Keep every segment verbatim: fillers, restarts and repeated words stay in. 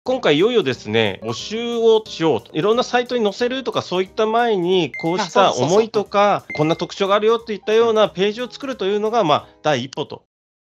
今回いよいよですね、募集をしようと。いろんなサイトに載せるとかそういった前に、こうあ、 した思そうそうそうそう。 いとか、こんな特徴があるよといったうん。 ようなページを作るというのが、まあ、第一歩と。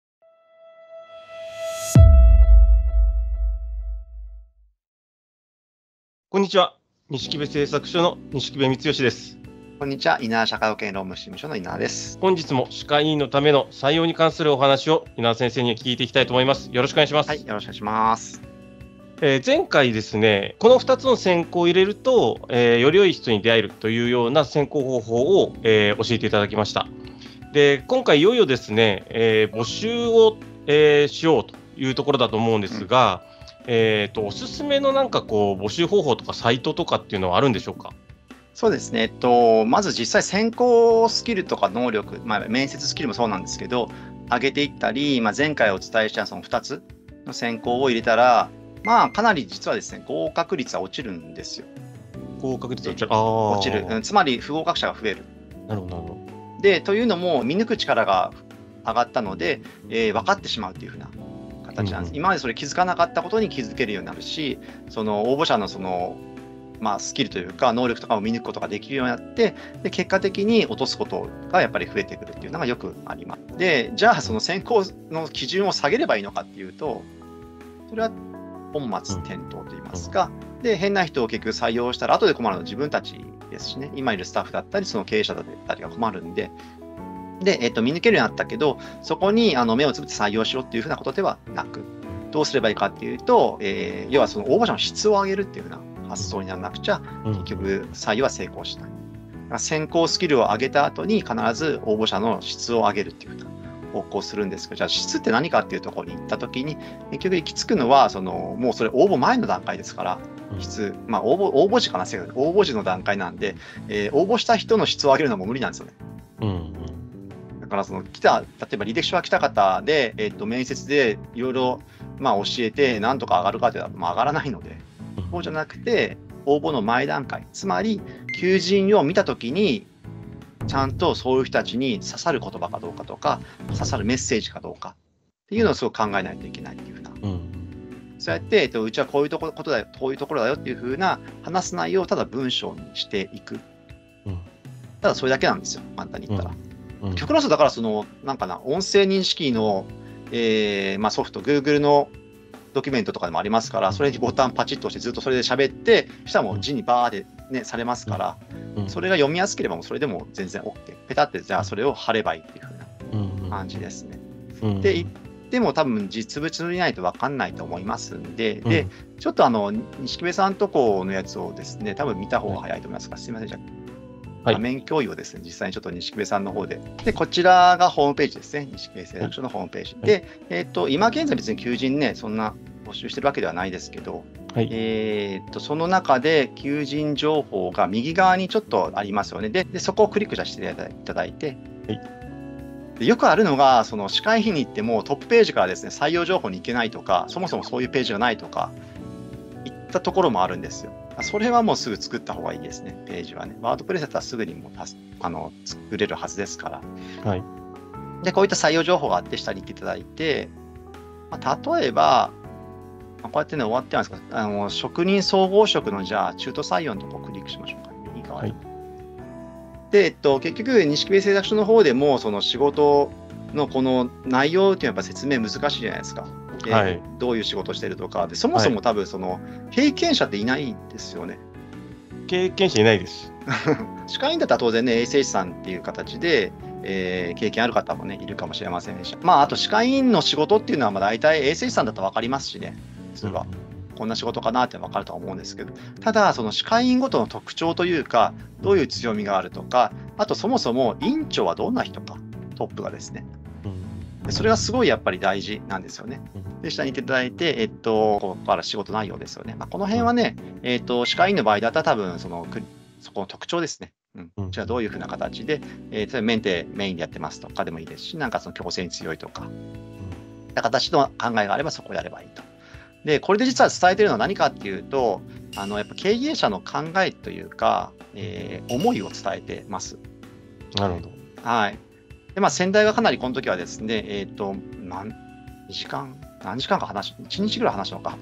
こんにちは。錦部製作所の錦部光義です。 こんにちは。稲田社会保険労務士事務所の稲田です。 本日も歯科医院のための採用に関するお話を稲田先生に聞いていきたいと思います。よろしくお願いしまはい、 す。 よろしくお願いします。 えー前回ですね、このふたつの選考を入れると、えーより良い人に出会えるというような選考方法を、えー教えていただきました。で、今回いよいよですね、えー募集を、えーしようというところだと思うんでうん。 すが、えーと、おすすめのなんかこう募集方法とかサイトとかっていうのはあるんでしょうか？ そうですね。えっと、まず実際選考スキルとか能力、まあ、面接スキルもそうなんですけど、上げていったり、まあ、前回お伝えしたそのふたつの選考を入れたら、まあ、かなり実はですね、合格率は落ちるんですよ。 合格率落で、 ちる。あ落ちる。うん、つまり不合格者が増える。 あ、なるほどなるほど。 で、というのも見抜く力が上がったので、えー分かってしまうというふうな形なんです。 うんうん。 今までそれ気づかなかったことに気づけるようになるし、その応募者のその、まあ、スキルというか能力とかを見抜くことができるようになって、で結果的に落とすことがやっぱり増えてくるっていうのがよくあります。で、じゃあその選考の基準を下げればいいのかっていうと、それは本末転倒といいますか、で変な人を結局採用したら後で困るのは自分たちですしね、今いるスタッフだったりその経営者だったりが困るんで、で、えっと、見抜けるようになったけど、そこにあの目をつぶって採用しろっていうふうなことではなく、どうすればいいかっていうと、えー要はその応募者の質を上げるっていうふうな発想にならなくちゃ、 うん結局採用は成功しない。だから選考スキルを上げた後に必ず応募者の質を上げるっていうふうな方向をするんですけど、じゃあ質って何かっていうところに行った時に、結局行き着くのは、そのもうそれ応募前の段階ですから、 うん質、まあ応募、応募時かな、正確に応募時の段階なんで、えー応募した人の質を上げるのも無理なんですよね。 うんうんだからその来た、例えば履歴書が来た方で、えっと、面接でいろいろまあ教えて、なんとか上がるかというと、まあ、上がらないので、 うんそうじゃなくて、応募の前段階、つまり、求人を見たときに、ちゃんとそういう人たちに刺さる言葉かどうかとか、刺さるメッセージかどうかっていうのをすごく考えないといけないっていうふうな。 うんそうやって、えっと、うちはこういうところことだよ、こういうところだよっていうふうな話す内容をただ文章にしていく。 うんただそれだけなんですよ、簡単に言ったら。 うん極論するとだからそのなんかな音声認識の、えーまあ、ソフト Google のドキュメントとかでもありますから、それにボタンパチッと押してずっとそれで喋って、そしたらもう字にバーで、ね、されますから、 うんそれが読みやすければもうそれでも全然 OK。ペタってじゃあそれを貼ればいいっていう風うんな感じですね。 うんで、言っても多分実物見ないと分かんないと思いますんで、 うんで、ちょっとあの、錦部さんとこのやつをですね、多分見た方が早いと思いますが、すみません、じゃあはい画面共有をですね、実際にちょっと錦部さんの方で。で、こちらがホームページですね。錦部製作所のホームページ。 はいで、えっと、今現在別に求人ね、そんな募集してるわけではないですけど、 はいえっと、その中で求人情報が右側にちょっとありますよね。で、でそこをクリックしていただいて、 はいでよくあるのが、その歯科医院に行ってもトップページからですね、採用情報に行けないとか、そもそもそういうページがないとか、いったところもあるんですよ。それはもうすぐ作った方がいいですね、ページはね。ワードプレスだったらすぐにもうたすあの作れるはずですから。 はいで、こういった採用情報があって下に行っていただいて、まあ、例えば、まあ、こうやってね、終わってますか、あの職人総合職のじゃあ中途採用のところをクリックしましょうか。右側に。 はいで、えっと、結局、錦部製作所の方でも、その仕事のこの内容っていうのはやっぱ説明難しいじゃないですか。ではいどういう仕事をしてるとかで、そもそも多分その経験者っていないんですよね。 経験者いないです。 歯科医院だったら当然ね、衛生士さんっていう形で、えー経験ある方もね、いるかもしれませんし、まあ、あと歯科医院の仕事っていうのは、まあ大体衛生士さんだと分かりますしね、普通は。こんな仕事かなって分かるとは思うんですけど、ただ、その歯科医院ごとの特徴というか、どういう強みがあるとか、あとそもそも院長はどんな人か、トップがですね。でそれがすごいやっぱり大事なんですよね。で、下に行っていただいて、えっと、ここから仕事内容ですよね。まあ、この辺はね、えっと、歯科医院の場合だったら多分その、くそこの特徴ですね。うんうんじゃあどういうふうな形で、えー、例えばメンテメインでやってますとかでもいいですし、なんかその強制に強いとか、な形の考えがあればそこをやればいいと。で、これで実は伝えているのは何かっていうと、あのやっぱ経営者の考えというか、えー思いを伝えてます。 なるほど。 はい。で、まあ、先代がかなりこの時はですね、えっと、何、にじかん、何時間か話し、いちにちぐらい話したのか、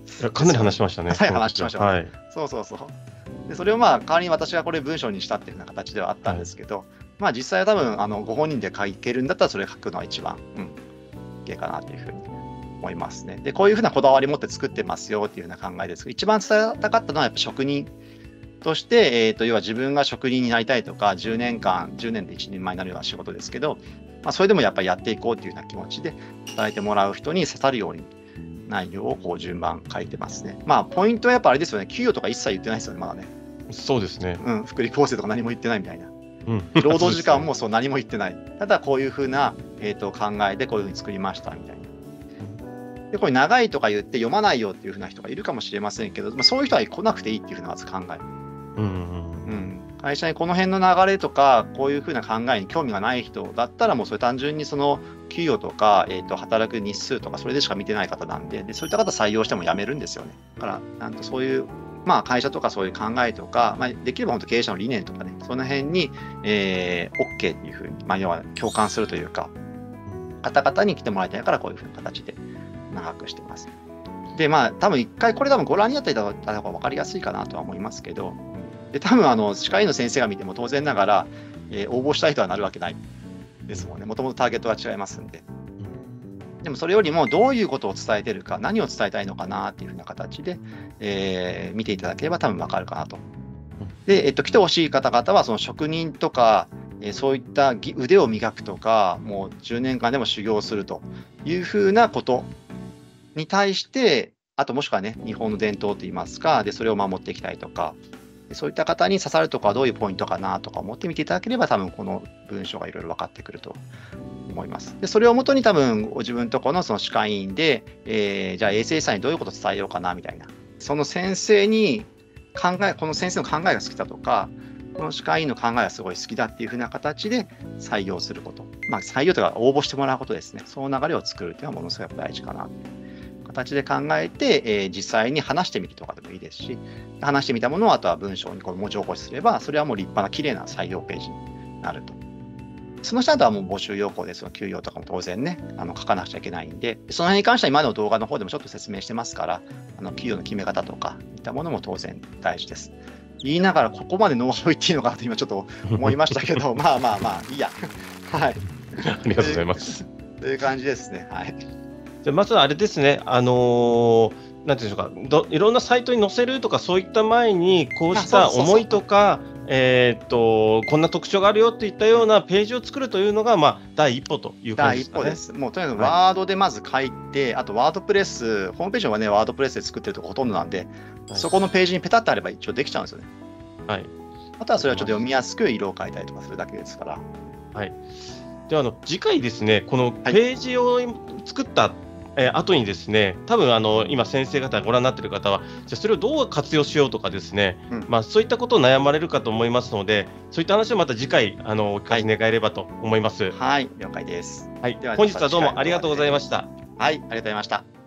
いやかなり話しましたね。 はい話しましたねはい。 そうそうそう。でそれをまあ代わりに私がこれ文章にしたっていうような形ではあったんですけど、まあ実際は多分あのご本人で書けるんだったらそれ書くのは一番、うん、いいかなというふうに思いますね。でこういうふうなこだわり持って作ってますよっていうような考えですけど、一番伝えたかったのはやっぱ職人として、えー、と要は自分が職人になりたいとか、じゅうねんかんじゅうねんで一人前になるような仕事ですけど、まあ、それでもやっぱりやっていこうというような気持ちで働いてもらう人に刺さるように内容をこう順番書いてますね。まあポイントはやっぱあれですよね、給与とか一切言ってないですよね、まだね。 そうですね。 うん、福利厚生とか何も言ってないみたいな。 うん、 労働時間もそう何も言ってない。ただこういうふうな、えー、と考えでこういうふうに作りましたみたいな。でこれ長いとか言って読まないよっていうふうな人がいるかもしれませんけど、まあ、そういう人は来なくていいっていうふうなまず考え。 うんうんうん、会社にこの辺の流れとかこういうふうな考えに興味がない人だったらもうそれ単純にその給与とか、えー、と働く日数とかそれでしか見てない方なんで、でそういった方採用しても辞めるんですよね。だからなんとそういう、まあ、会社とかそういう考えとか、まあ、できれば本当経営者の理念とかね、その辺に、えー、OK っていうふうに、まあ、要は共感するというか方々に来てもらいたいからこういうふうな形で長くしてます。でまあ多分一回これ多分ご覧になっていただいた方が分かりやすいかなとは思いますけど、で多分あの歯科医の先生が見ても当然ながら、えー、応募したい人はなるわけないですもんね。もともとターゲットは違いますんで。でもそれよりもどういうことを伝えてるか、何を伝えたいのかなっていうふうな形で、えー、見ていただければ多分分かるかなと。で、えっと、来てほしい方々はその職人とか、えー、そういった腕を磨くとか、もうじゅうねんかんでも修行するというふうなことに対して、あともしくはね、日本の伝統といいますか、でそれを守っていきたいとか、そういった方に刺さるとかどういうポイントかなとか思ってみていただければ、多分この文章がいろいろ分かってくると思います。でそれをもとに多分ご自分のところのその歯科医院で、えー、じゃあ衛生士さんにどういうことを伝えようかなみたいな、その先生に考え、この先生の考えが好きだとか、この歯科医院の考えがすごい好きだっていうふうな形で採用すること、まあ、採用というか応募してもらうことですね。その流れを作るというのはものすごく大事かなという形で考えて、えー、実際に話してみるとかでもいいですし、話してみたものをあとは文章にこう文字起こしすれば、それはもう立派な綺麗な採用ページになると。その下ではもう募集要項でその給与とかも当然ね、あの書かなくちゃいけないんで、その辺に関しては今の動画の方でもちょっと説明してますから、あの給与の決め方とかいったものも当然大事です。言いながらここまでノウハウ言っていいのかなと今ちょっと思いましたけど、まあまあまあいいや。はい。 ありがとうございます。 という感じですね。はい。 じゃあまずはあれですね、あのー、なんていうんでしょうか、どいろんなサイトに載せるとかそういった前にこうした思いとか、えー、っとこんな特徴があるよっていったようなページを作るというのが、まあ、第一歩という感じですかね。 第一歩です。もうとにかくワードでまず書いて、はい、あとワードプレス、ホームページはね、ワードプレスで作ってるとこほとんどなんで、はい、そこのページにペタッとあれば一応できちゃうんですよね。はい。あとはそれはちょっと読みやすく色を変えたりとかするだけですから。はい。 ではあの次回ですね、このページを作った、はい、えー、後にですね、多分あの今先生方ご覧になっている方は、じゃあそれをどう活用しようとかですね、うん、まあそういったことを悩まれるかと思いますので、そういった話をまた次回あのお聞かせ願えればと思います。 はい、はい、了解です。 はい、では本日はどうもありがとうございました。 はい、ありがとうございました。